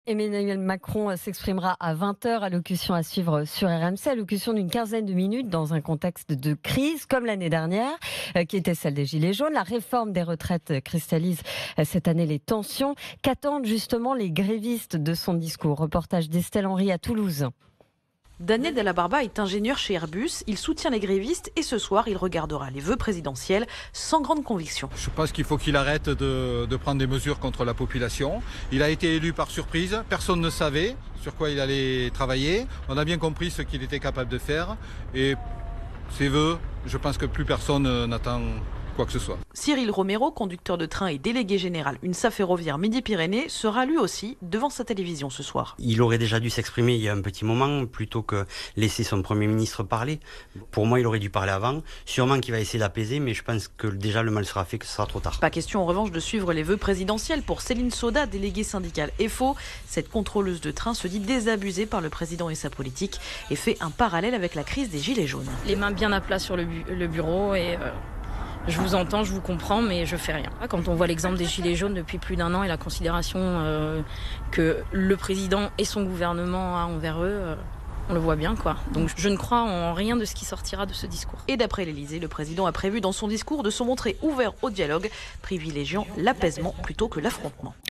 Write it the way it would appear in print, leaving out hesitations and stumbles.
Emmanuel Macron s'exprimera à 20h, allocution à suivre sur RMC, allocution d'une quinzaine de minutes dans un contexte de crise comme l'année dernière, qui était celle des Gilets jaunes. La réforme des retraites cristallise cette année les tensions. Qu'attendent justement les grévistes de son discours? Reportage d'Estelle Henry à Toulouse. Daniel Della Barba est ingénieur chez Airbus, il soutient les grévistes et ce soir il regardera les vœux présidentiels sans grande conviction. Je pense qu'il faut qu'il arrête de prendre des mesures contre la population. Il a été élu par surprise, personne ne savait sur quoi il allait travailler. On a bien compris ce qu'il était capable de faire et ses vœux, je pense que plus personne n'attend quoi que ce soit. Cyril Romero, conducteur de train et délégué général UNSA Ferroviaire Midi-Pyrénées, sera lui aussi devant sa télévision ce soir. Il aurait déjà dû s'exprimer il y a un petit moment, plutôt que laisser son Premier ministre parler. Pour moi, il aurait dû parler avant. Sûrement qu'il va essayer d'apaiser, mais je pense que déjà le mal sera fait, que ce sera trop tard. Pas question en revanche de suivre les vœux présidentiels pour Céline Soda, déléguée syndicale EFO. Cette contrôleuse de train se dit désabusée par le président et sa politique et fait un parallèle avec la crise des Gilets jaunes. Les mains bien à plat sur le bureau et... Je vous entends, je vous comprends, mais je fais rien. Quand on voit l'exemple des Gilets jaunes depuis plus d'un an et la considération que le président et son gouvernement a envers eux, on le voit bien, quoi. Donc je ne crois en rien de ce qui sortira de ce discours. Et d'après l'Élysée, le président a prévu dans son discours de se montrer ouvert au dialogue, privilégiant l'apaisement plutôt que l'affrontement.